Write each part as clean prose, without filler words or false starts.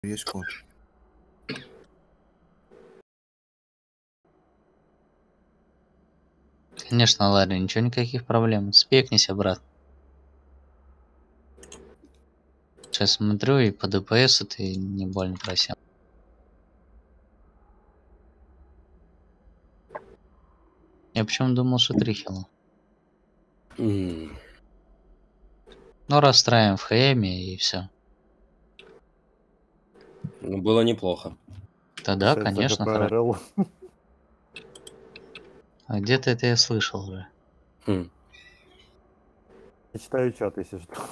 Есть код. Конечно, Ларри, ничего, никаких проблем. Спекнись обратно. Сейчас смотрю, и по ДПС ты не больно просил. Я почему думал, что 3 хила. Ну, расстраиваем в ХМе и все. Ну, было неплохо. Тогда, конечно, хорошо. А где-то это я слышал уже. Я читаю чат, если что.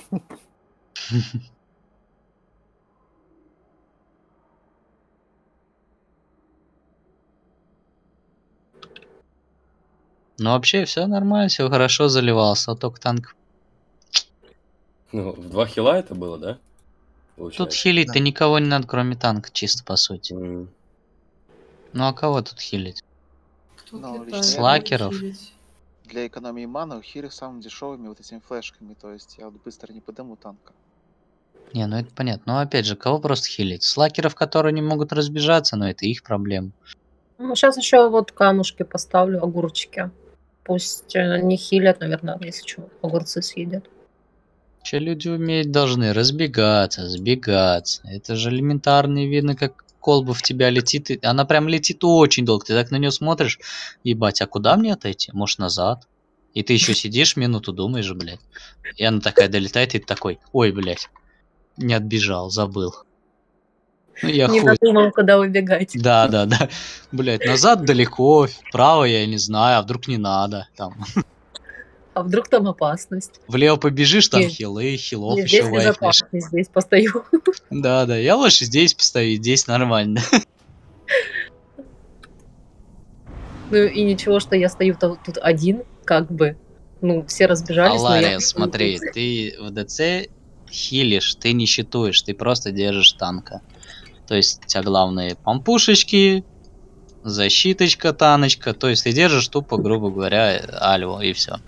Ну, вообще, все нормально, все хорошо заливался, а только танк. Ну, в 2 хила это было, да? Тут Получается. хилить-то Да. никого не надо, кроме танка, чисто по сути. М. Ну, а кого тут хилить? Тут Ну, летает, лично я- будет Слакеров? хилить. Для экономии маны ухили самыми дешевыми вот этими флешками, то есть я вот быстро не подыму танка. Не, ну это понятно. Но опять же, кого просто хилить? Слакеров, которые не могут разбежаться, но это их проблема. Ну, сейчас еще вот камушки поставлю, огурчики. Пусть не хилят, наверное, если что, огурцы съедят. Че люди уметь должны разбегаться, сбегаться. Это же элементарно видно, как колба в тебя летит. Она прям летит очень долго. Ты так на нее смотришь, ебать, а куда мне отойти? Может, назад? И ты еще сидишь минуту, думаешь, блядь. И она такая долетает, и ты такой, ой, блядь, не отбежал, забыл. Ну я Не хуй. додумал, куда убегать. Да. Блядь, назад далеко, вправо я не знаю, а вдруг не надо. Там. А вдруг там опасность? Влево побежишь, там Нет. хилы, хилов Нет, еще здесь вайфнешь. безопасно, здесь постою. Да, я лучше здесь поставить, здесь нормально. Ну и ничего, что я стою тут один, как бы. Ну, все разбежались, но я... Алария, смотри, ты в ДЦ хилишь, ты не щитуешь, ты просто держишь танка. То есть у тебя главные пампушечки, защиточка, таночка. То есть ты держишь тупо, грубо говоря, альву и все.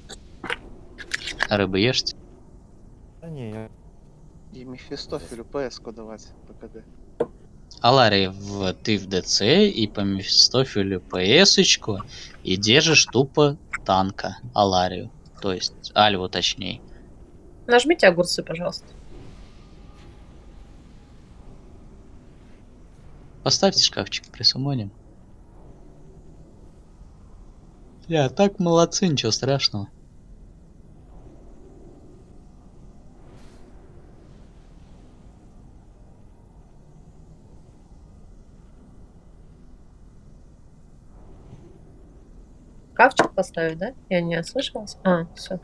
Рыбы ешьте? Да не, я... И Мефистофелю ПС-ку давать ПКД. Алария, ты в ДЦ и по Мефистофелю ПС-очку и держишь тупо танка, Аларию. То есть альву точнее. Нажмите огурцы, пожалуйста. Поставьте шкафчик, присумоним. Так молодцы, ничего страшного. Шкафчик поставить, да? Я не ослышалась? А, все.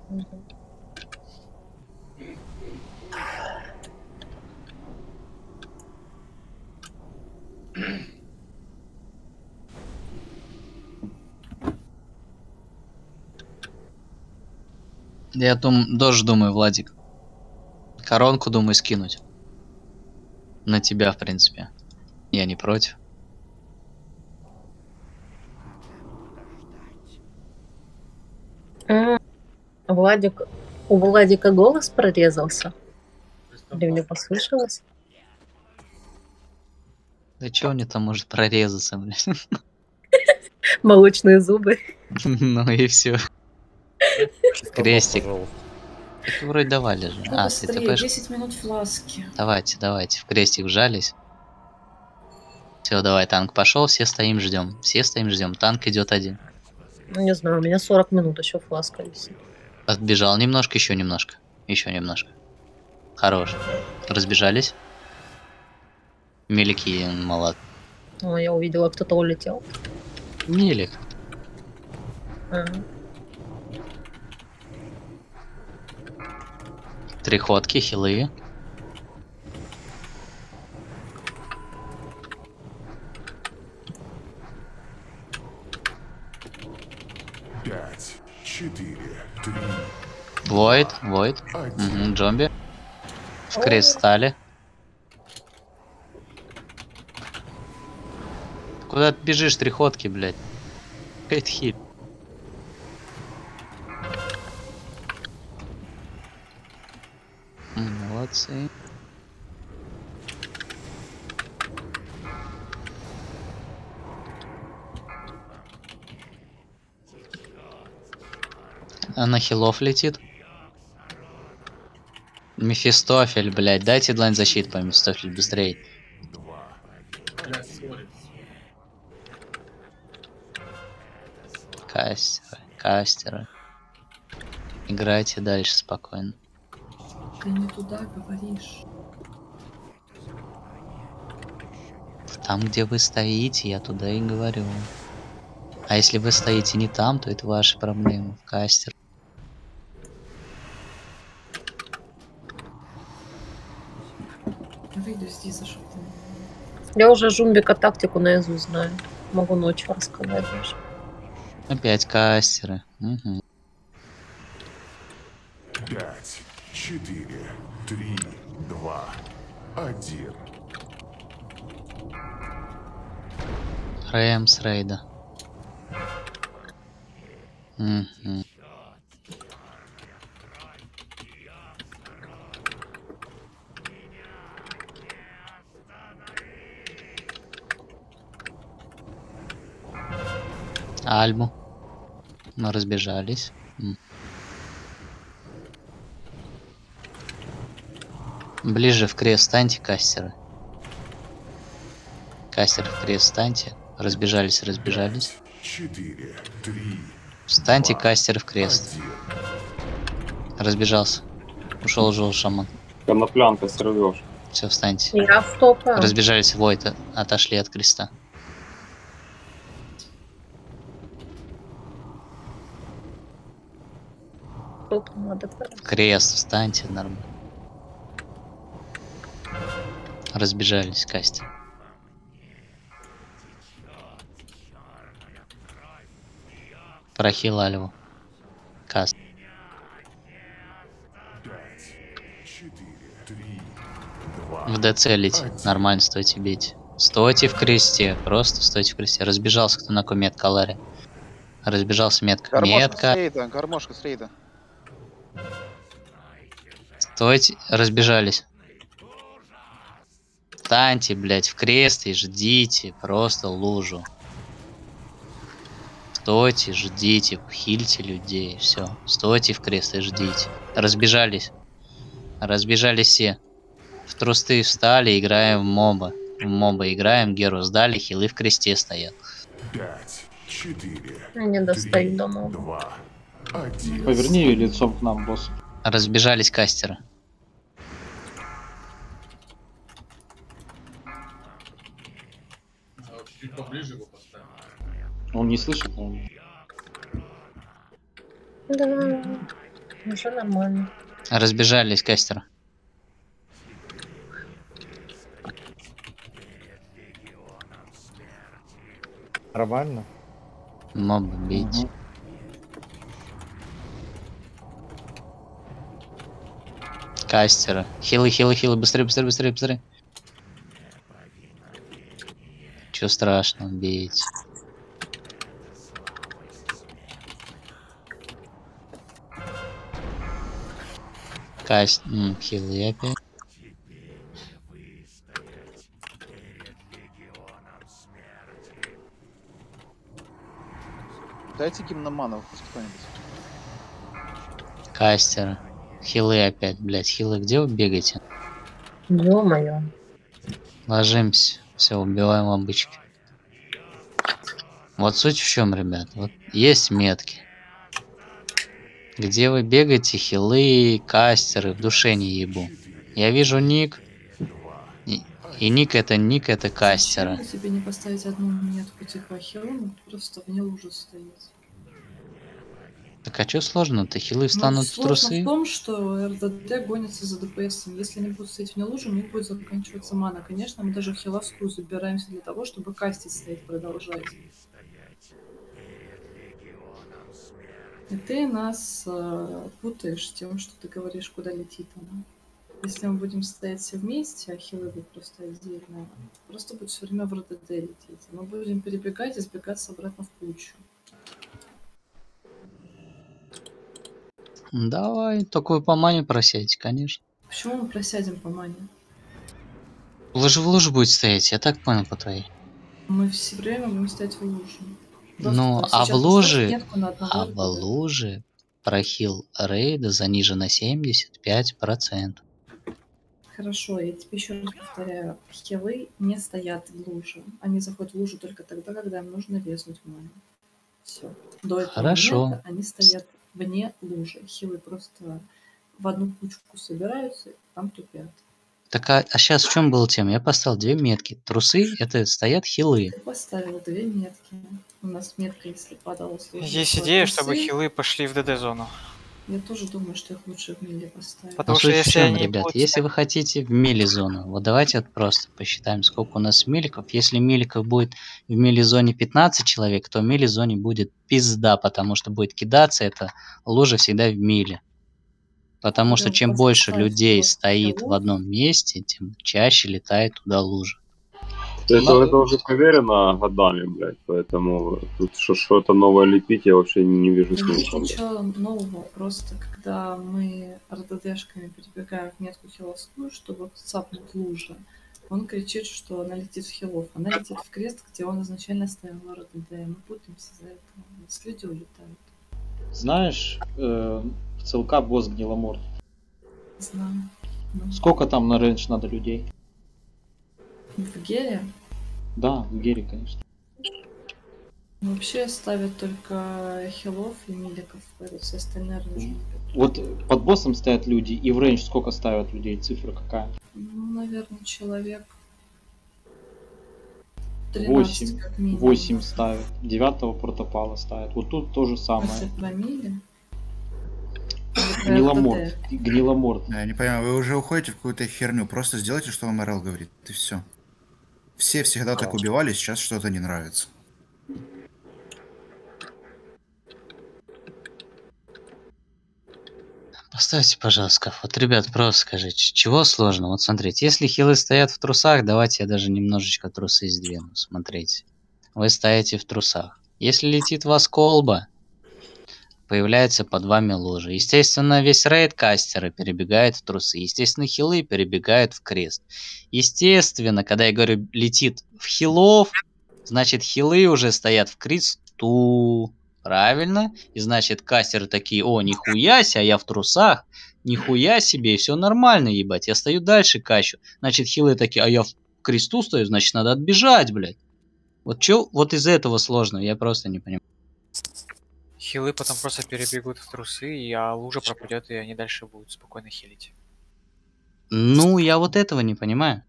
Я тоже думаю, Владик. Коронку думаю скинуть. На тебя, в принципе. Я не против. Владик, у Владика голос прорезался? Или мне послышалось? Да чё мне там может прорезаться, блядь? Молочные зубы. Ну и все. Крестик. Пожалуйста. Так вроде давали же. Ну, А, быстрее, ТТП. 10 минут фласки. Давайте. В крестик вжались. Все, давай, танк пошел, все стоим, ждем. Танк идет один. Ну, не знаю, у меня 40 минут еще фласка висит. Отбежал немножко, еще немножко. Хорош. Разбежались. Мелики, молод. О, я увидела, кто-то улетел. Мелик. Ага. 3 ходки, хилы. Пять, 4, 3, Войд. 1. Джомби. В кристалле. Куда ты бежишь, 3 ходки, блядь? Хейт хит. Молодцы. Она хилов летит. Мефистофель, блядь, дайте длань защиты по Мефистофелю быстрее. Кастеры. Играйте дальше спокойно. Ты не туда говоришь. Там, где вы стоите, я туда и говорю. А если вы стоите не там, то это ваши проблемы. Кастер. Выйду здесь, чтобы ты... Я уже Жумбика тактику наизусть знаю. Могу ночью рассказать даже. Опять кастеры. Угу. 5, 4, 3, 2, 1. Рэм с рейда. Угу. Альбу. Мы разбежались. Ближе в крест станьте, кастеры. Кастер в крест станьте. Разбежались. 4, 3, Встаньте, кастер в крест. 1. Разбежался. Ушел шаман. Коноплянка сорвешь. Все, встаньте. Я в топе. Разбежались, Войта. Отошли от креста. Топ надо. Крест, встаньте, нормально. Разбежались, кастер. Прохил Альву. Каст. 5, 4, 3, 2. В ДЦ летит. Нормально, стойте, бейте. Стойте в кресте. Просто стойте в кресте. Разбежался кто на какой метка, Ларри. Разбежался метка. Метка. Гармошка с рейда. Стойте. Разбежались. Встаньте, блядь, в крест и ждите. Просто лужу. Стойте, ждите. Хильте людей. Все. Стойте в крест и ждите. Разбежались. Разбежались все. В трусты встали, играем в моба. В моба играем, Геру сдали, хилы в кресте стоят. 5, 4, Не достаю до моба. 2, 1. Поверни ее лицом к нам, босс. Разбежались кастеры. Чуть поближе его поставим. Он не слышит, по-моему. Да, уже нормально. Разбежались кастеры. Нормально? Моба бейте. Мгм. Кастеры. Хилы, быстрее. Чё страшного, бейте. Хилы опять. Дайте гимноманов хоть кто-нибудь. Кастеры. Хилы опять, блять. Хилы, где вы бегаете? Ё-моё. Ложимся. Все, убиваем обычки. Вот суть в чем, ребят. Вот есть метки. Где вы бегаете, хилы, кастеры, в душе не ебу. Я вижу ник. И ник это кастера. Почему тебе не поставить одну метку типа хилона, просто вне лужи стоит? Так а чё сложно-то? Хилы встанут в сложно трусы? в том, что РДД гонится за ДПСом. Если они будут стоять вне лужи, у них будет заканчиваться мана. Конечно, мы даже в хиловскую забираемся для того, чтобы кастить стоять продолжать. И ты нас путаешь тем, что ты говоришь, куда летит она. Если мы будем стоять все вместе, а хилы будут просто отдельно, просто будет все время в РДД лететь. Мы будем перебегать и сбегаться обратно в кучу. Давай, такую по мане просядьте, конечно. Почему мы просядем по мане? Лужа в лужу будет стоять, я так понял по твоей. Мы все время будем стоять в луже. Ну, Просто а в сейчас луже, поставь метку на одного РДД. прохил рейда занижен на 75%. Хорошо, я тебе еще раз повторяю. Хилы не стоят в луже. Они заходят в лужу только тогда, когда им нужно резнуть маны. Все. До этого Хорошо. момента они стоят вне лужи. Хилы просто в одну кучку собираются, там тупят. Так а сейчас в чем была тема? Я поставил 2 метки. Трусы это стоят хилы. Ты поставил 2 метки. У нас метка, если падала с лужи. Есть была идея, трусы. чтобы хилы пошли в ДД-зону. Я тоже думаю, что их лучше в миле поставить. Потому Ну, что суть в если чем, они ребят, будут если вы хотите в мили-зону, вот давайте вот просто посчитаем, сколько у нас миликов. Если миликов будет в мили-зоне 15 человек, то в мили-зоне будет пизда, потому что будет кидаться эта лужа всегда в миле. Потому что чем больше людей стоит в одном месте, тем чаще летает туда лужа. Это уже проверено годами, блядь, поэтому тут что-то новое лепить я вообще не вижу Да нет смысла. ничего нового, просто когда мы РДДшками перебегаем в метку хиловскую, чтобы цапнуть лужа, он кричит, что она летит в хилов. Она летит в крест, где он изначально ставил РДД. Мы путаемся за это. У нас люди улетают. Знаешь, в ЦЛК босс Гниломорд. Знаю. Ну, Сколько там на рейндж надо людей? в Гере Да, в Гере, конечно. вообще ставят только хилов и миликов, поэтому все остальные рейнджи. Вот под боссом стоят люди, и в рейндж сколько ставят людей? Цифра какая? Ну, наверное, человек 8. как минимум. 8 ставят. 9-го протопала ставят. Вот тут то же самое. Если про мили? Гниломорд. Гниломорд. Я не понимаю, вы уже уходите в какую-то херню. Просто сделайте, что вам РЛ говорит. И все. Все всегда так убивали, сейчас что-то не нравится. Поставьте, пожалуйста, вот, ребят, просто скажите, чего сложно? Вот смотрите, если хилы стоят в трусах, давайте я даже немножечко трусы сдвину. Смотрите, вы стоите в трусах. Если летит у вас колба, появляется под вами лужа. Естественно, весь рейд кастеры перебегает в трусы. Естественно, хилы перебегают в крест. Естественно, когда я говорю летит в хилов, значит хилы уже стоят в кресту. Правильно? И значит кастеры такие: о, нихуя себе, а я в трусах. Нихуя себе, и все нормально, ебать. Я стою дальше качу. Значит хилы такие: а я в кресту стою, значит надо отбежать, блядь. Вот чё, вот из-за этого сложно, я просто не понимаю. Хилы потом просто перебегут в трусы, а лужа пропадет, и они дальше будут спокойно хилить. Ну, я вот этого не понимаю.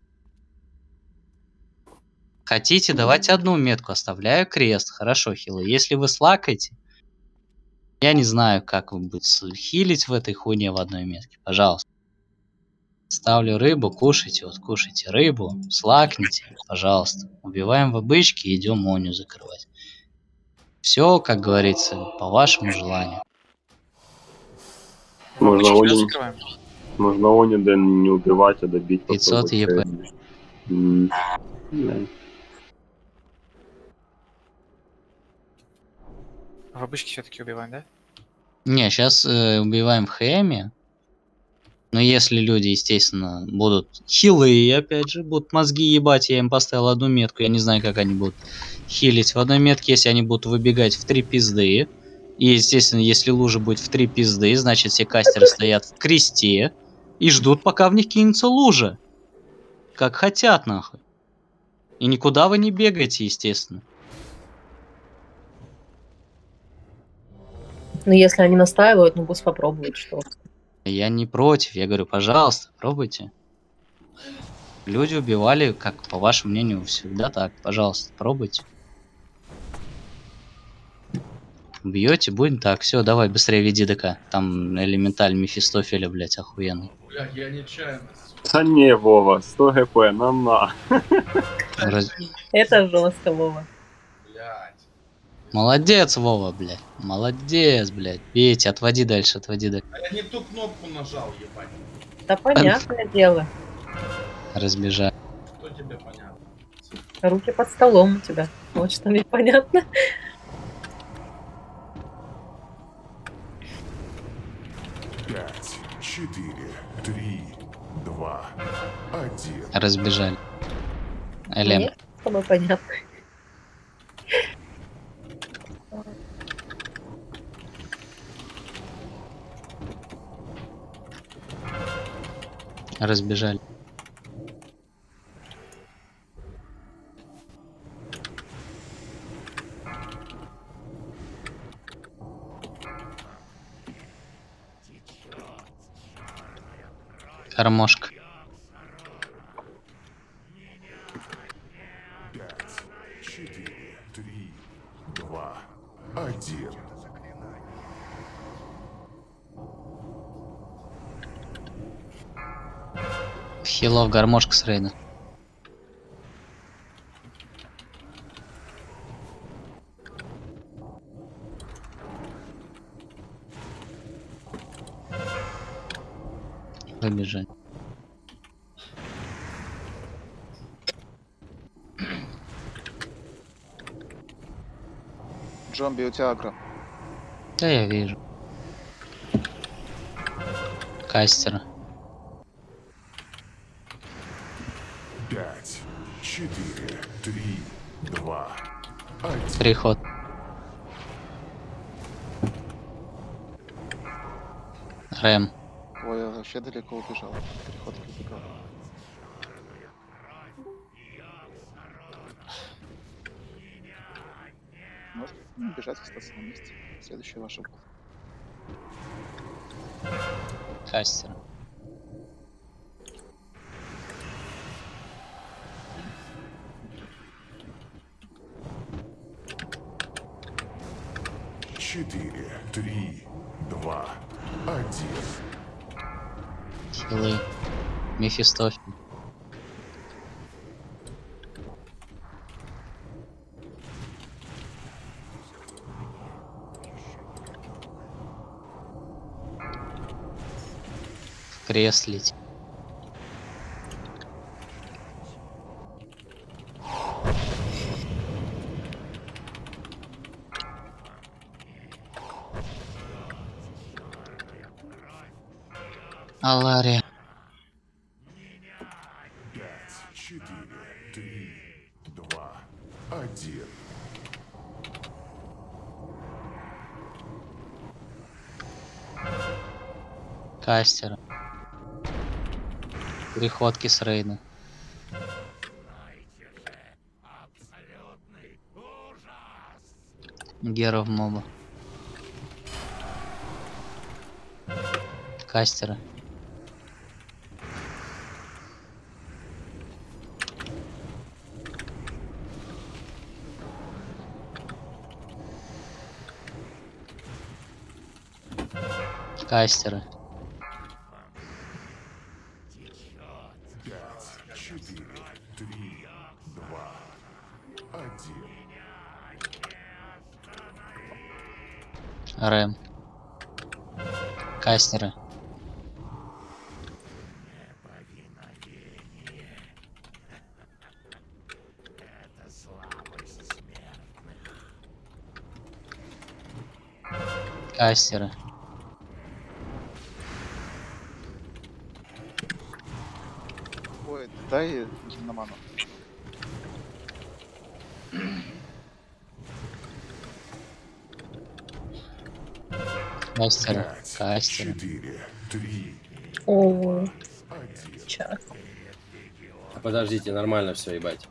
Хотите, давайте одну метку, оставляю крест. Хорошо, хилы. Если вы слакаете, я не знаю, как вы будете хилить в этой хуйне в одной метке. Пожалуйста. Ставлю рыбу, кушайте, вот кушайте рыбу, слакните, пожалуйста. Убиваем в обычке и идем моню закрывать. Все, как говорится, по вашему желанию. Можно Обычно Они, закрываем. можно Они да не убивать, а добить. 500 ЕП. Да. В обычке все-таки убиваем, да? Не, сейчас убиваем в хэме. Но если люди, естественно, будут хилые, опять же, будут мозги ебать, я им поставил одну метку, я не знаю, как они будут хилить в одной метке, если они будут выбегать в 3 пизды. И, естественно, если лужа будет в 3 пизды, значит все кастеры стоят в кресте и ждут, пока в них кинется лужа. Как хотят, нахуй. И никуда вы не бегаете, естественно. Ну, если они настаивают, ну пусть попробуют, что. Я не против, я говорю, пожалуйста, пробуйте. Люди убивали, как по вашему мнению, всегда так. Пожалуйста, пробуйте. Бьете, будем так. Все, давай, быстрее веди ДК. Там элементаль Мефистофеля, блять, охуенный. Бля, я нечаянно. Да не, Вова, 100 ГП, на. Это жестко, Вова. Блядь. Молодец, Вова, блядь. Молодец, блядь. Бейте, отводи дальше, отводи дальше. А я не ту кнопку нажал, ебать. Да понятное дело. Разбежать. Что тебе понятно? Руки под столом у тебя. Вот что мне понятно. Пять, 4, 3, 2, 1. Разбежали. Элем. Мне с тобой понятно. Разбежали. Гармошка. 5, 4, 3, 2, 1. Хилов, гармошка с Рейна. Выбежали. Джомби, у тебя агро. Да, я вижу. Кастера. 5, 4, 3, 2, 1. Приход. Рэм. Ой, я вообще далеко убежал. Переходки убегал. Может бежать, остаться на месте. Следующий ваш опыт. Кастер. Четыре, 3, 2, 1. Хилы. Мефистофель. Креслить. Алария. 5, 4, 3, 2, 1. Кастера. Переходки с Рейна. Гера в моба. Кастера. Кастера. 5, 4, 3, 2, 1. Рэм. Кастера. Кастера. Ой, дай на ману. Кастера. 5, Кастера. 4, 3, О, 1. сейчас. Подождите, нормально все, ебать.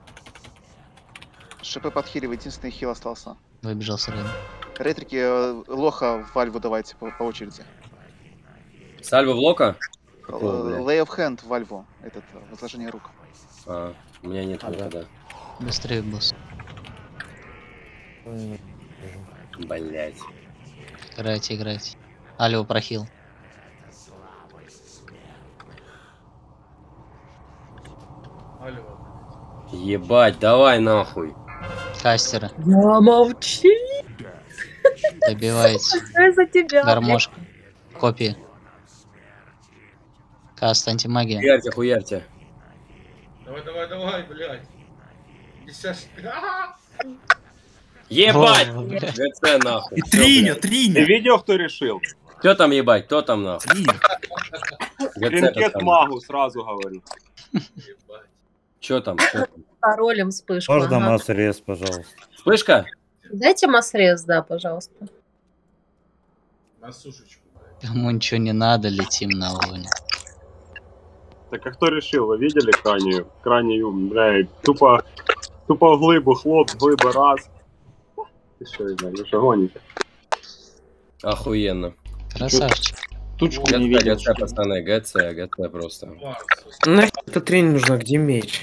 ШП подхиливай, единственный хил остался. Выбежал с Рейна. Ретрики, лоха в вальву давайте по очереди. Сальва в лока? Какого, блядь? Lay of hand в вальву. Этот, возложение рук. А, у меня нет никогда. Быстрее, босс. Блять. Играйте, играйте. Алло, прохил. Алло. Ебать, давай нахуй. Кастера. Да молчи. Добивайте. Я за тебя. Гармошка. Копии. Каст, антимагия. Хуярьте, хуярьте. Давай, давай, давай, блядь. 50. Ебать! О, блядь. ГЦ нахуй. И Всё, Триню, блядь. Ты Триню. видел, кто решил? Кто там ебать? Кто там нахуй? Триню. ГЦ Тринкет там. магу, сразу говорю. Ебать. Чё там? Чё там? Паролем вспышку. Можно ага. масс-рез, пожалуйста? Вспышка? Дайте масс-рез, да, пожалуйста. На сушечку, блядь. Кому ничего не надо, летим на лоне. Так а кто решил? Вы видели крайнюю? Крайнюю, блядь, тупо глыбу, хлоп, глыба, раз. Ты что, вы что гоните? Охуенно. Красавчик. Тучку не видел. ГЦ, пацаны, ГЦ просто. Нахер эта трень нужна, где меч?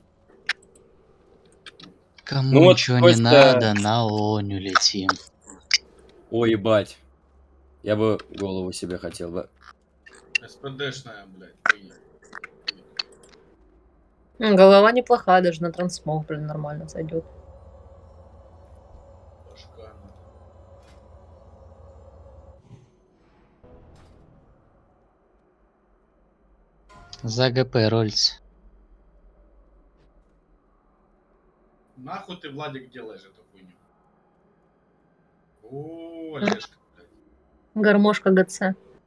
Кому Ну вот, ничего Костя- не надо, на Оню летим. Ой, ебать. Я бы голову себе хотел бы. СПДшная, блядь. Голова неплохая, даже на трансмог, блин, нормально зайдет. За ГП рольц. Нахуй ты, Владик, делаешь эту хуйню? О, Олежка. Гармошка ГЦ.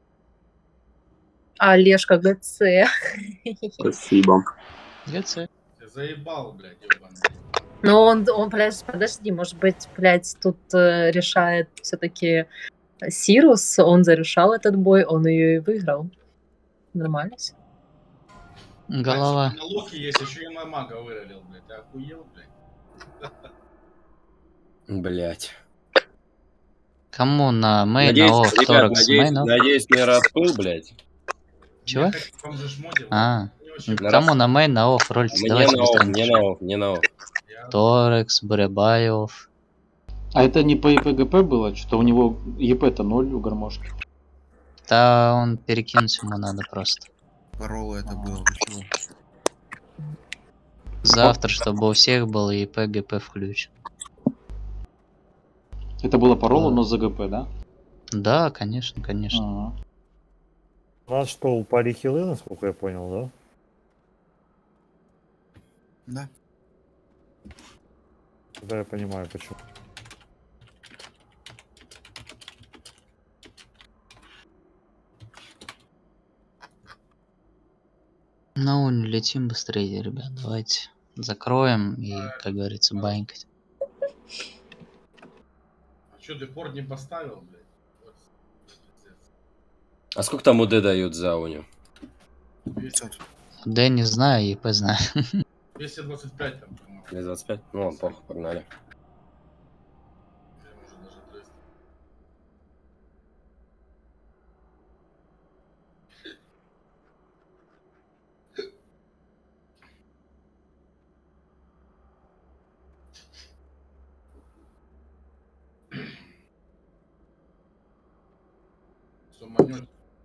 Олежка ГЦ. Спасибо. ГЦ. Ты заебал, блядь, ебаный. Но он, блядь, подожди, может быть, блядь, тут решает все-таки Сирус, он зарешал этот бой, он ее и выиграл. Нормально всё. Голова. На Локи есть, еще и на мага выролил, блядь. Ты охуел, блядь? Блять. Кому на мейн, Надеюсь, на офф, ребят, Торекс, надеюсь, мейн, офф? надеюсь, не распыл, блять. Чего? В том же шмоте, А, очень кому на мейн, на офф, рольц? Мне Давайте на офф, быстренько. не на офф, не на офф. Торекс, Бурябаев. А это не по ЕП-ГП было? Что-то у него ЕП-то 0 у гармошки. Да, он перекинуть ему надо просто. Парола это было, вы чего? Завтра, чтобы у всех был ЕП, ГП включен. Это было по роллу, но за ГП, да? Да, конечно, конечно. У нас что, упали хилы, насколько я понял, да? Да. Да, я понимаю, почему. На Уню летим быстрее, ребят, давайте. Закроем и, как говорится, банькать. А что, ты порт не поставил, блядь? Вот. А сколько там УД дают за уню? 200. Да, не знаю, ЕП знаю. 225 там, по-моему. 225? Ну ладно, плохо, погнали. Или может даже 300. Суманёт.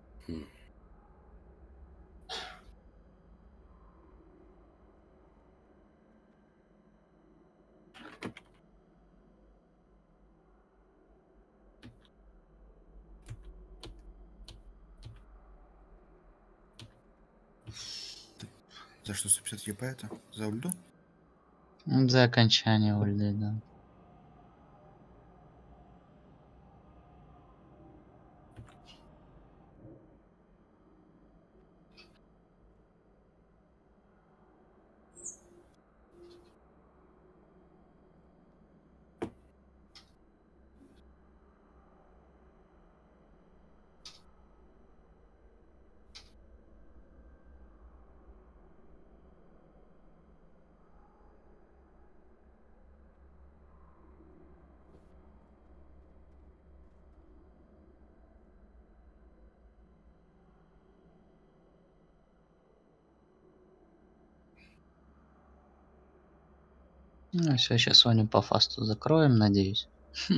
За что 150 ЕП это? За ульду? За окончание ульды, да. Ну все, сейчас Соню по фасту закроем, надеюсь.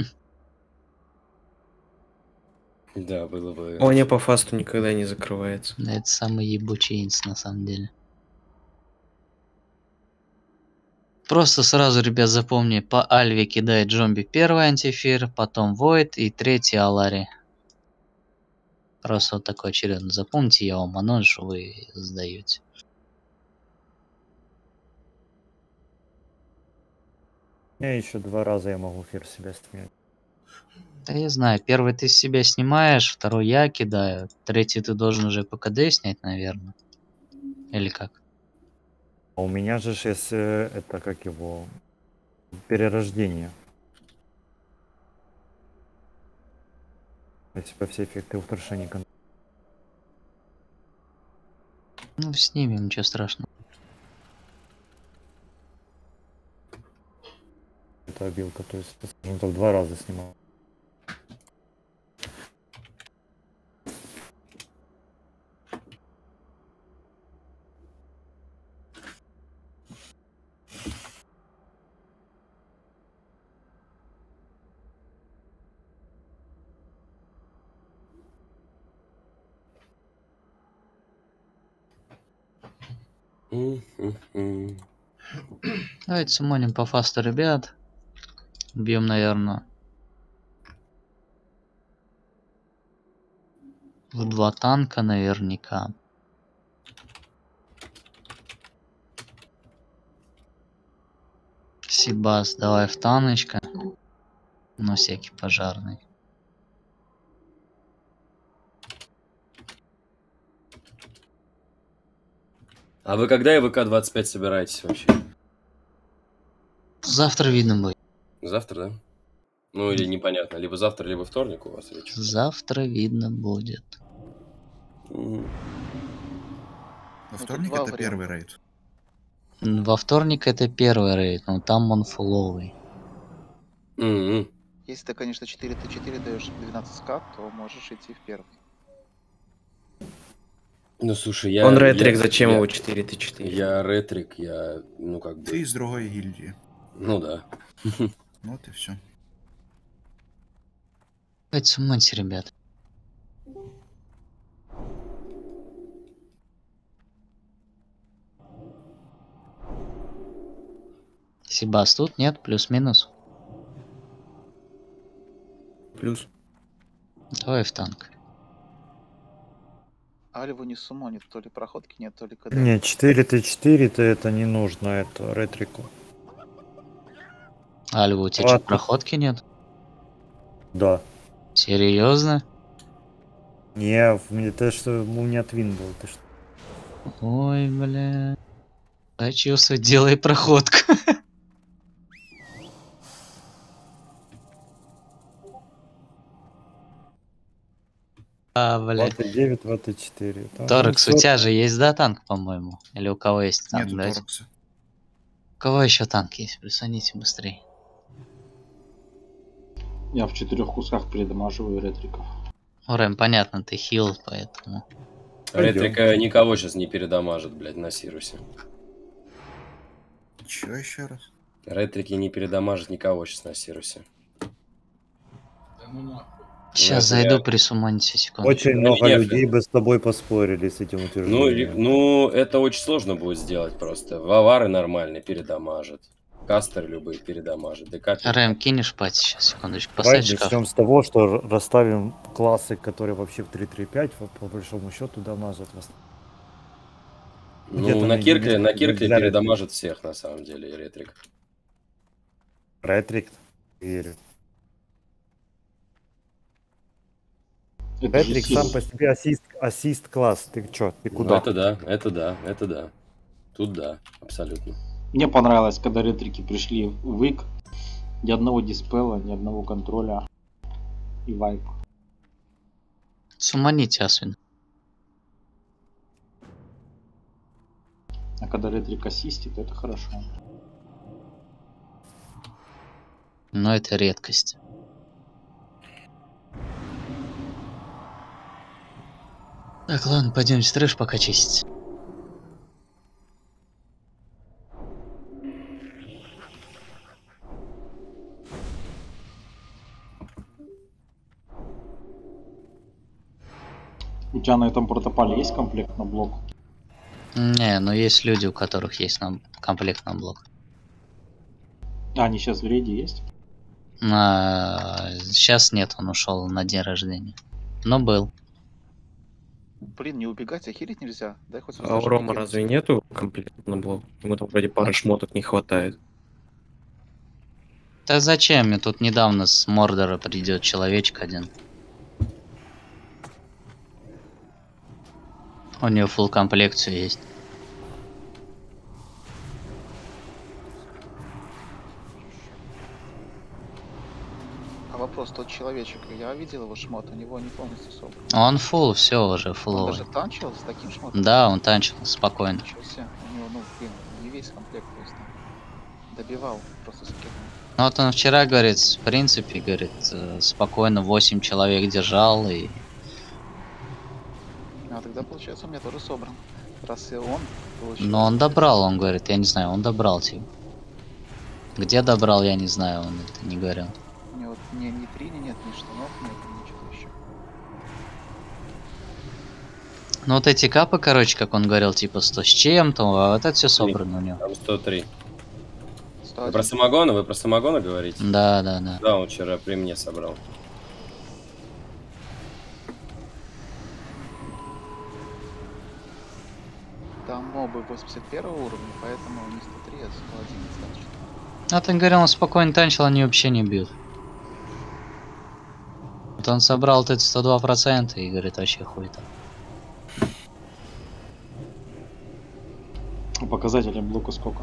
Да, было бы... Оня по фасту никогда не закрывается. Это самый ебучий инс на самом деле. Просто сразу, ребят, запомни, по Альве кидает Джомби первый антифир, потом Войд и третий Алари. Просто вот такой очередно. Запомните, я вам анонс, вы сдаете. Я еще 2 раза я могу фир себя снять. Да я знаю, первый ты с себя снимаешь, второй я кидаю, третий ты должен уже ПКД снять, наверное. Или как? А у меня же есть это как его перерождение. То есть по все эффекты устрашения. Ну, снимем, ничего страшного. Это обилка, то есть, скажем так, 2 раза снимал. Давайте суммоним по фасту, ребят. Бьем, наверное, в 2 танка наверняка. Сибас, давай в таночка. На всякий пожарный. А вы когда ИВК-25 собираетесь вообще? Завтра видно будет. Завтра, да? Ну или непонятно, либо завтра, либо вторник у вас вечер. Завтра видно будет. Во вторник это первый рейд. Во вторник это первый рейд, но там он фуловый. Если ты, конечно, 4Т4 даешь 12к, то можешь идти в первый. Ну слушай, я... Он ретрик, зачем его 4Т4? Я ретрик, я, ну как бы... Ты из другой гильдии. Ну да. Вот и все. Давайте суммоньте, ребят. Сибас тут? Нет? Плюс-минус? Плюс. Давай в танк. Альву не суммонит, то ли проходки нет, то ли КД. Не, 4Т4-то это не нужно, это ретрику. Альва, у тебя что, проходки нет? Да. Серьезно? Не, это что, у меня твин был, ты что? Ой, бля. Зачесывай, делай проходку. А, бля. 29, 24. Торекс, у тебя же есть, да, танк, по-моему? Или у кого есть танк? Нету блядь? Торекса. У кого еще танк есть? Присоедините быстрее. Я в 4 кусках передамаживаю ретриков. Рэм, понятно, ты хил, поэтому... Ретрика никого сейчас не передамажит, блядь, на Сирусе. Чё еще раз? Ретрики не передамажит никого сейчас на Сирусе. Сейчас Ну, зайду, я- присумоните секунду. Очень Ну, много нет, людей бы с тобой поспорили с этим Ну, утверждением. ну, это очень сложно будет сделать просто. Вавары нормально передамажат. Кастеры любые передамажат. ДК Рэм, кинешь пати сейчас, секундочку, Давай поставь шкаф. начнем с того, что расставим классы, которые вообще в 3.3.5, по большому счету дамажат вас. Ну, на Киркле передамажит всех, на самом деле, ретрик. Ретрик? Верю. Это же Ретрик сила. сам по себе ассист класс. Ты чё? Ты Ну, куда? это да, это да, это да. Тут да, абсолютно. Мне понравилось, когда ретрики пришли в ИК. Ни одного диспела, ни одного контроля. И вайп. Суманите, Асвин. А когда ретрик ассистит, это хорошо. Но это редкость. Так, ладно, пойдемте трэш пока чистить. У тебя на этом протопале есть комплект на блок? Не, но есть люди, у которых есть комплект на блок. А, они сейчас в рейде есть? Сейчас нет, он ушел на день рождения. Но был. Блин, не убегать, а хилить нельзя. Дай хоть А у Рома разве нету комплектов на блок? Ему там вроде пары шмоток не хватает. Да зачем? Мне тут недавно с Мордора придет человечек один. У него фулл комплекцию есть. А вопрос, тот человечек, я видел его шмот, у него не полностью собран. Он фул, все уже Он фуловый. даже танчил с таким шмотом? Да, он танчил спокойно. Ничего себе. У него, ну, блин, не весь комплект, то есть там добивал просто с каким-то. Ну вот он вчера, говорит, в принципе, говорит, спокойно 8 человек держал и... А тогда, получается, у меня тоже собран. Раз и он получил. Но он добрал, он говорит, я не знаю, он добрал типа. Где добрал, я не знаю, он это не говорил. У него ни трини нет, ни штанов нет, ничего еще. Ну вот эти капы, короче, как он говорил, типа 100 с чем-то, а вот это все собрано у него. Там 103. 101. Вы про самогона говорите? Да, да, да. Да, он вчера при мне собрал. Там мобы 81 уровня, поэтому не 103, а 111 достаточно. А ты говорил, он спокойно танчил, они вообще не бьют. Вот он собрал вот эти 102% и говорит, вообще хуй там. Показатели блока сколько?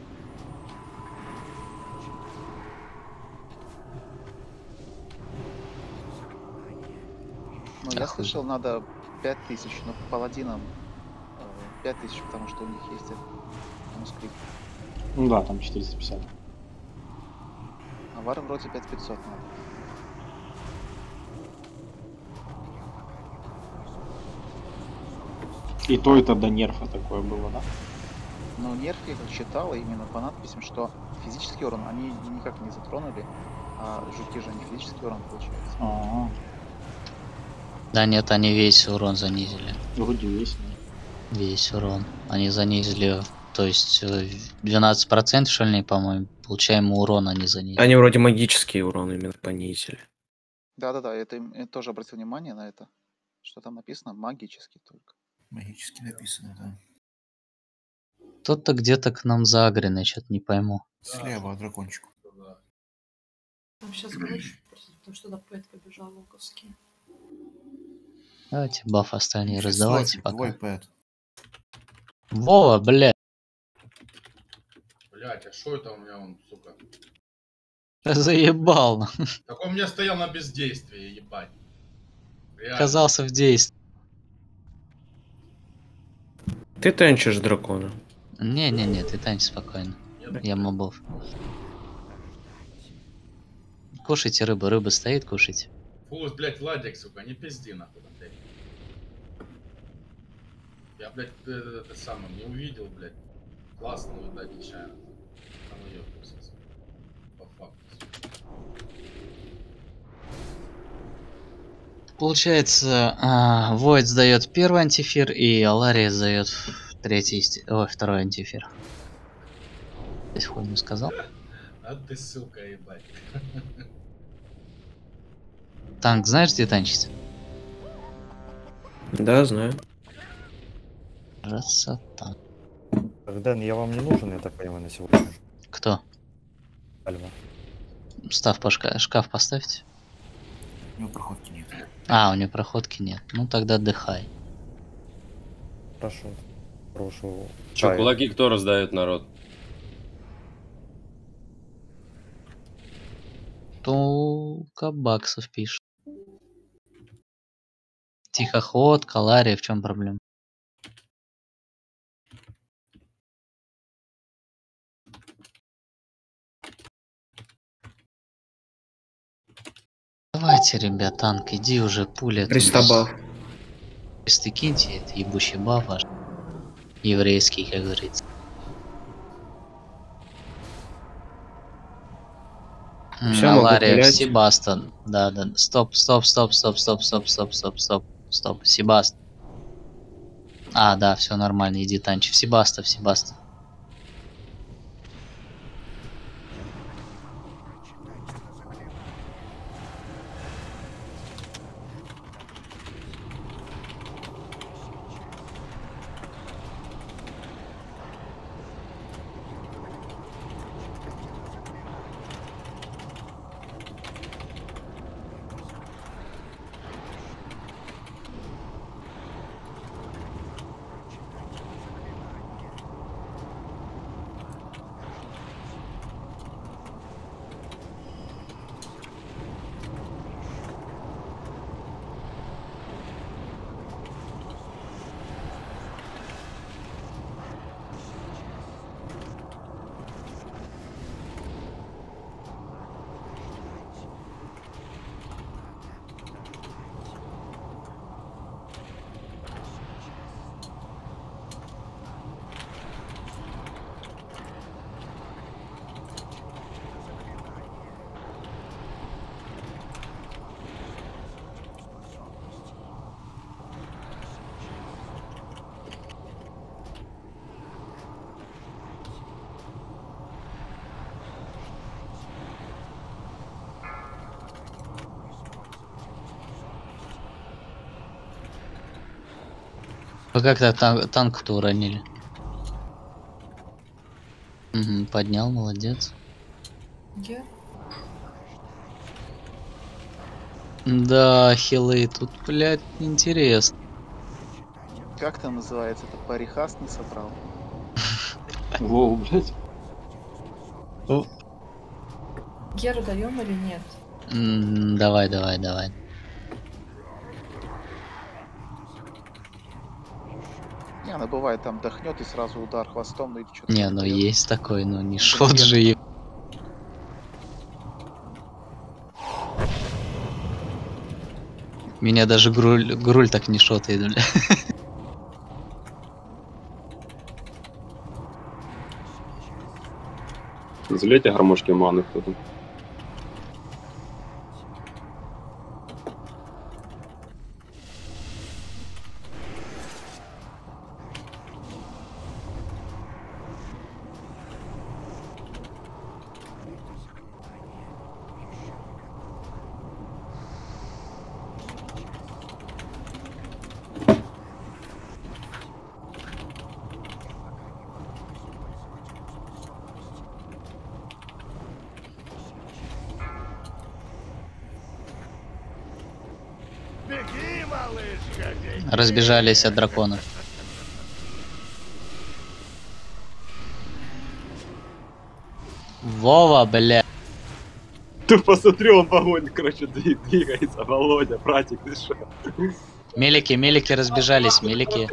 Ну, я слышал, надо 5000, но по паладинам 5000, потому что у них есть манускрипт. Ну да, там 450. А варам вроде 5500 надо. И то это до нерфа такое было, да? Но нерф я как читал именно по надписям, что физический урон они никак не затронули, а жуки же они физический урон получается. А-а-а. Да нет, они весь урон занизили. Вроде весь. Весь урон. Они занизили, то есть 12% шальные, по-моему, получаемый урон они занизили. Они вроде магический урон именно понизили. Да-да-да, я тоже обратил внимание на это. Что там написано? Магический только. Магически написано, да. Кто-то где-то к нам загрен, я что-то не пойму. Слева от дракончику. Там сейчас больше, просто потому что до пэт побежал луковский. Давайте баф остальные Сейчас раздавайте Софик, пока. твой пэт. Вова, блядь. Блять, а что это у меня он, сука? Заебал. Так он у меня стоял на бездействии, ебать. Реально. Оказался в действии. Ты танчишь дракона. Не-не-не, ты танчи спокойно. Я мобов. Кушайте рыбу, рыба стоит, кушайте. Фу, блять, Владик, сука, не пизди нахуй, блядь. Я, блядь, это самое, не увидел, блядь. Классно, видать, нечаянно. Там ее пустится. По факту. Получается, Void сдает первый антифир, и Алария сдает второй антифир. Здесь хуйню сказал. А ты, сука, ебать. Танк знаешь, где танчить? Да, знаю. Красота. Дэн, я вам не нужен, я так понимаю, на сегодня. Кто? Альва. Шкаф поставьте. У него проходки нет. А, у него проходки нет. Ну тогда отдыхай. Прошу. Че, кулаки кто раздает, народ? Только баксов пишет. Тихоход, Калария, в чем проблема? Давайте, ребят, танк, иди уже, пуля. Пристабав. Если киньте, это ебучий баф ваш. Еврейский, как говорится. Всё, могу Лария, пулять. Себаста. Да. Стоп. Себаст. А, да, все нормально, иди танчи. В Себаста. Вы как-то танк-то уронили. Угу, поднял, молодец. Я? Да, хилы, тут, блядь, интересно. Как там называется? Это парихас не собрал? Воу, блядь. Геру даем или нет? Давай. Не, она бывает там дохнет и сразу удар хвостом, ну и что-то. Не, ну есть такой, но не шот же и... Меня даже Груль так не шотает, бля. Залейте гармошки маны кто-то. Разбежались от дракона. Вова, бля. Тупо смотри, он в огонь, короче, двигается. Володя, братик, ты шо? Мелики разбежались, мелики.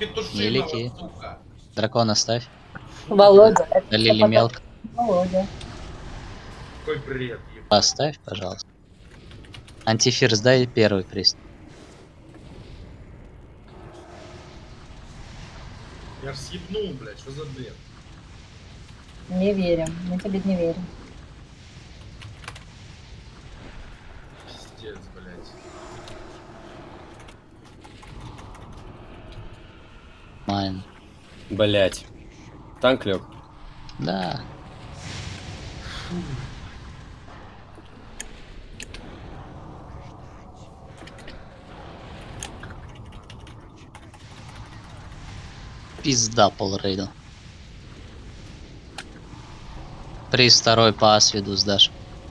Дракона ставь. Володя. Долили мелко. Володя. Какой бред. Поставь, пожалуйста. Антифир, сдай первый приз. Я ж съебнул, блядь, что за бред? Не верим. Мы тебе не верим. Пиздец, блядь. Майн. Блять. Танк лег. Да. Пизда полрейда. Приз второй по асвиду сдашь.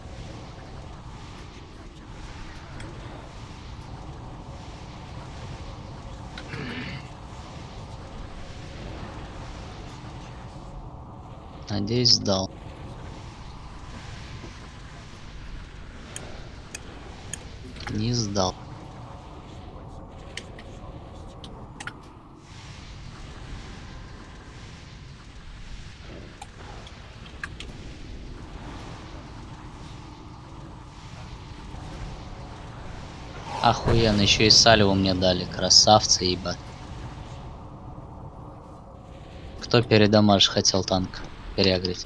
Надеюсь, сдал. Не сдал. Охуенно, еще и саливу мне дали, красавцы, ебать. Кто передамаж хотел танк переагрить?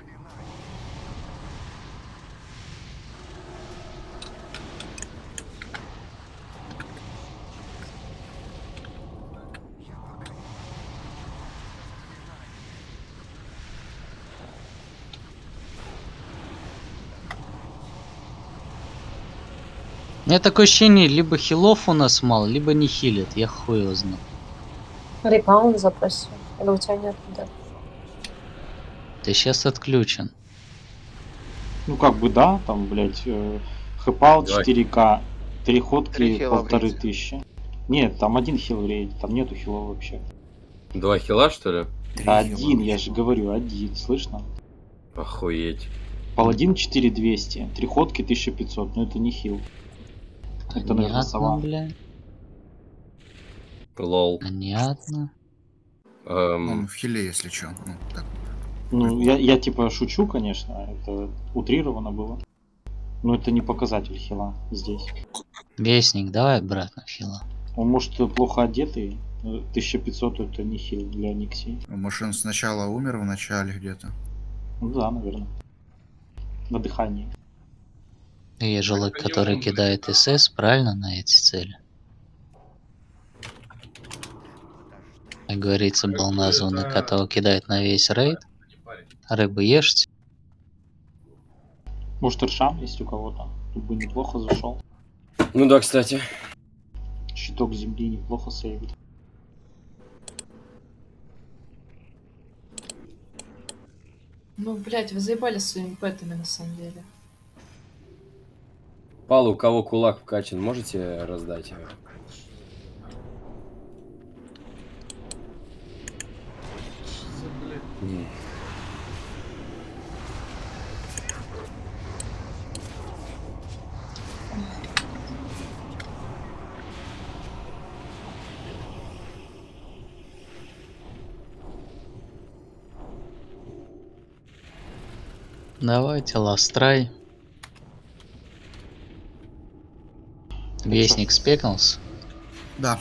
У меня такое ощущение, либо хилов у нас мало, либо не хилит, я хуй его знаю. Репаун запросил. Или у тебя нет, да? Ты сейчас отключен. Ну как бы да, там, блядь, хэпаут 4К, 3 ходки, Три хила в 1500. Нет, там один хил в рейде, там нету хилов вообще. 2 хила, что ли? Один, я же говорю, один, слышно? Охуеть. Паладин 4200, 3 ходки 1500, но это не хил. Это, наверное, Понятно, сова. бля. Лол. Понятно. Он в хиле, если чё. Ну, так. Ну, я типа шучу, конечно, это утрировано было. Но это не показатель хила здесь. Вестник, давай обратно в хила. Он может плохо одетый, 1500 это не хил для Никси. Может, он сначала умер в начале где-то? Ну да, наверное. На дыхании. Есть же лог, который кидает СС, правильно, на эти цели? Как говорится, был назван, который кидает на весь рейд. Рыбы ешьте. Может, Иршам есть у кого-то? Тут бы неплохо зашел. Ну да, кстати. Щиток земли неплохо сейвит. Ну, блядь, вы заебали своими пэтами на самом деле. Пал, у кого кулак вкачан, можете раздать его? Давайте, ластрай. Вестник спекнулся. Да.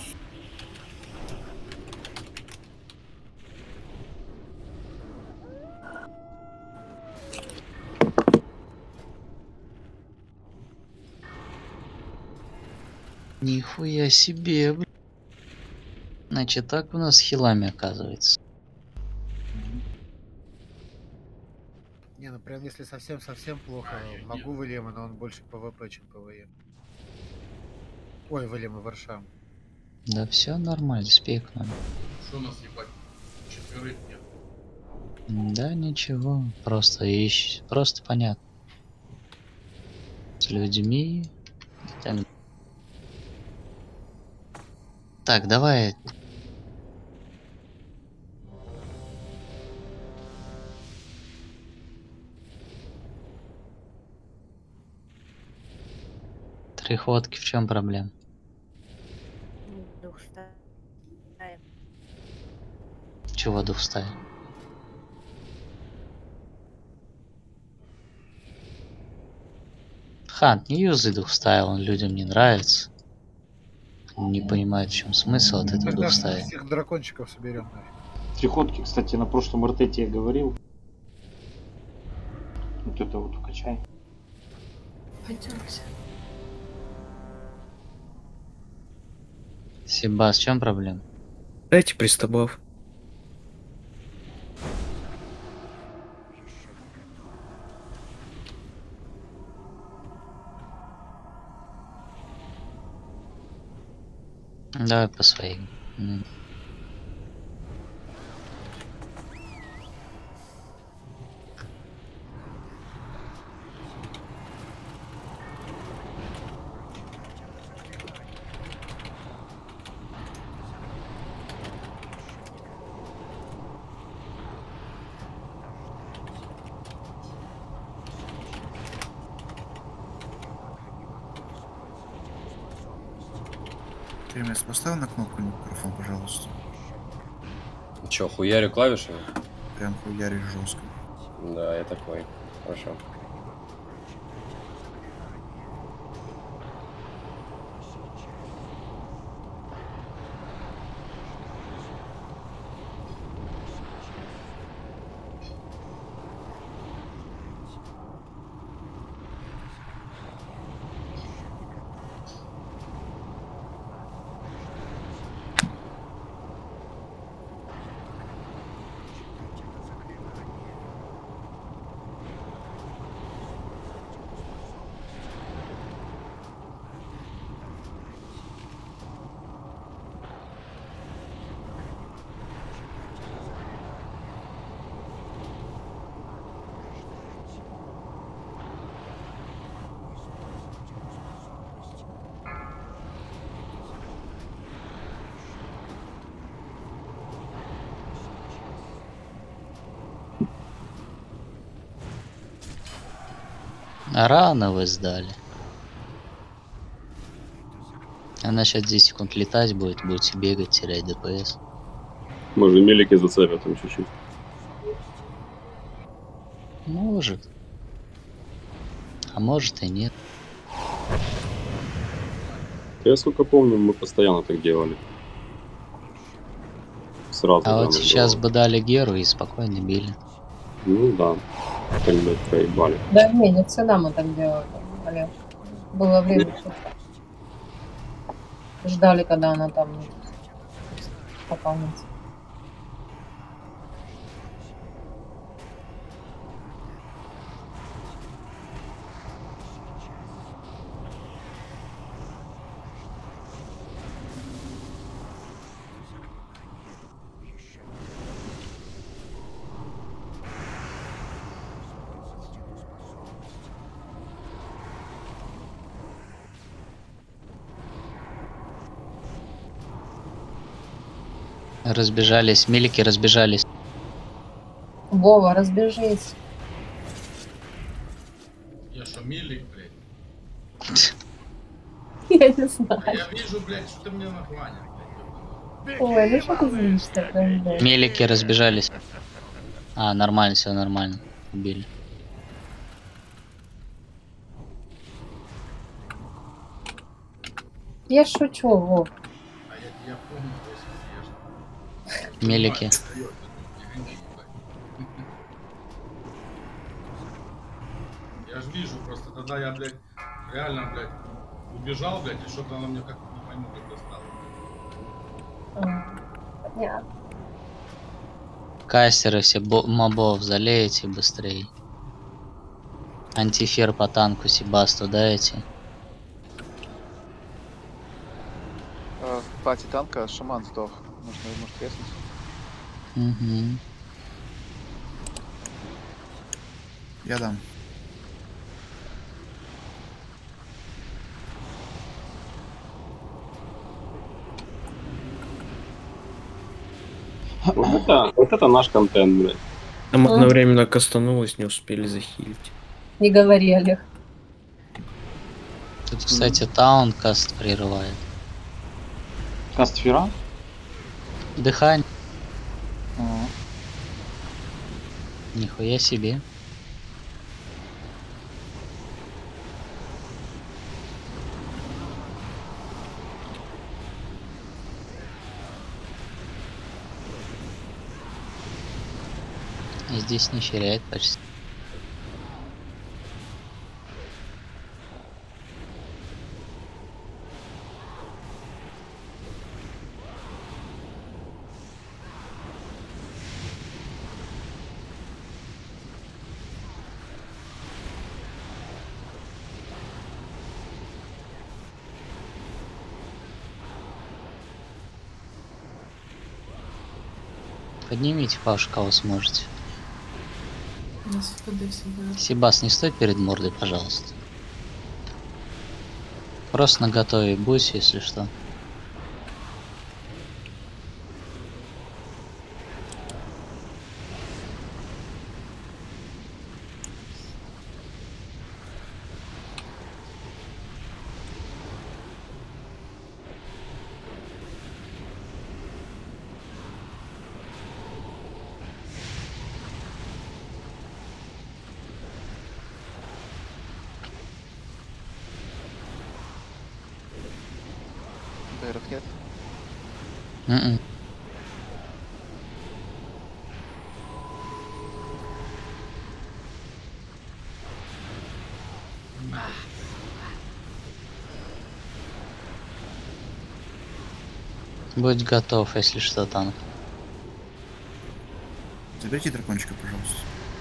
Нихуя себе, блин. Значит, так у нас с хилами оказывается. Не, ну прям если совсем-совсем плохо, могу Вильяма, но он больше ПВП, чем ПВЕ. Ой, Вильям и Варшам. Да все нормально, спекнули. Что у нас ебать? Четверых нет. Да ничего, просто просто понятно. С людьми. Так, давай. Три ходки, в чем проблема? Дух ставим. Чего дух ставит? Хант, не юзай дух стайл, он людям не нравится. Не понимают, в чем смысл от этого Тогда дух стайл. всех дракончиков соберем. Три ходки, кстати, на прошлом РТ я говорил. Вот это вот вкачай. Пойдемте. Себас, в чем проблема? Дайте пристабов. Давай по своим. Ты меня поставил на кнопку микрофон, пожалуйста. Чё, хуярю клавишами? Прям хуяришь жестко. Да, я такой. Хорошо. Рано вы сдали. Она сейчас 10 секунд летать будет, будете бегать, терять ДПС. Может, мелики зацепят там чуть-чуть. Может. А может и нет. Я сколько помню, мы постоянно так делали. Сразу. А вот сейчас бы дали Геру и спокойно били. Ну да. Как-нибудь проебали. Да не, не всегда мы так делали, Олег. Было время, что ждали, когда она там пополнится. Разбежались, милики разбежались. Вова, разбежись. Я что, милик, блядь? Я не А знаю. я вижу, блядь, что ты мне накланил, блядь. Ой, ну что ты злишься, прям, блядь. Милики разбежались. А, нормально, все нормально. Убили. Я шучу, Вов. А я помню, я ж... Милики. Я ж вижу, просто тогда я, блядь, реально, блядь, убежал, блядь, и что-то она мне как не пойму, как достала. Понятно. Кастеры все мобов залейте быстрее. Антифер по танку Себасту дайте. В пати танка шаман сдох. Нужно ему треснуть. Угу. Я дам. Вот это наш контент, блядь. Там одновременно кастанулось, не успели захилить. Не говори, Олег. Тут, кстати, таун каст прерывает. Каст фера? Дыхание. Нихуя себе. И здесь не теряет почти. Поднимите пауш, кого сможете. У нас в КД всегда. Себас, не стой перед мордой, пожалуйста. Просто наготове будь, если что. ДРов нет. М-м. Будь готов, если что, танк. Заберите дракончика, пожалуйста.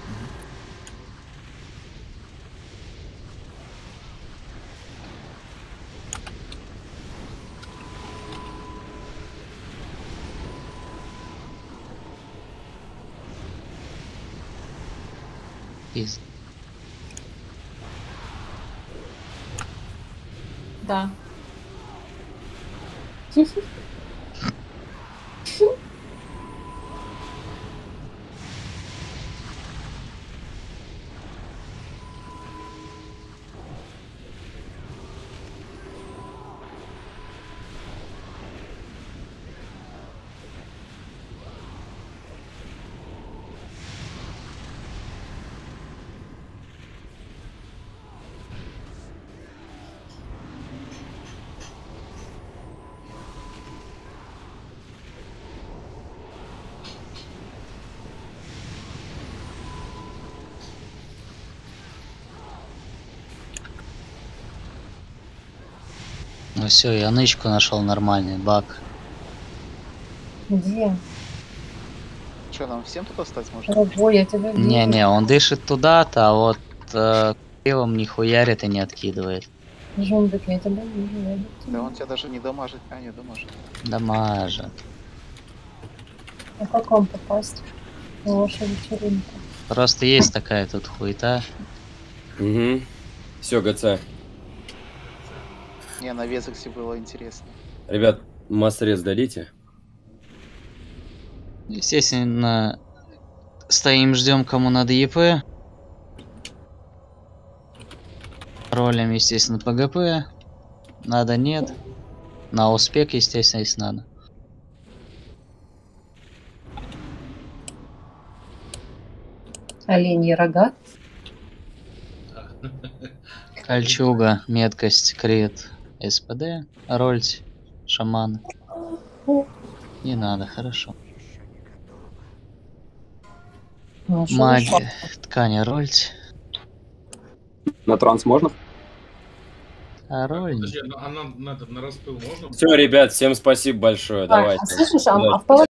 Из. Да. Ну все, я нычку нашел нормальный баг. Где? Что, нам всем тут остаться можно? Дорогой, я тебя вижу. Не-не, он дышит туда-то, а вот пивом не хуярит и не откидывает. Жундик, я тебя вижу. Я иду к тебе. Да он тебя даже не дамажит. А, не дамажит. Дамажит. А как вам попасть на вашу вечеринку? Просто есть такая тут хуета. Угу. Все, ГЦ. Не, на Везексе было интересно. Ребят, массрез дадите? Естественно, стоим, ждем, кому надо ЕП. Ролем, естественно, ПГП. Надо, нет. На успех, естественно, если надо. Оленьи рога. Кольчуга, меткость, крит, СПД, рольть, шаман. Не надо, хорошо. Магия, ткани, рольть. На транс можно? Роль. Подожди, а на распыл можно? Все, ребят, всем спасибо большое. Давайте. Слышишь, а Удачи. в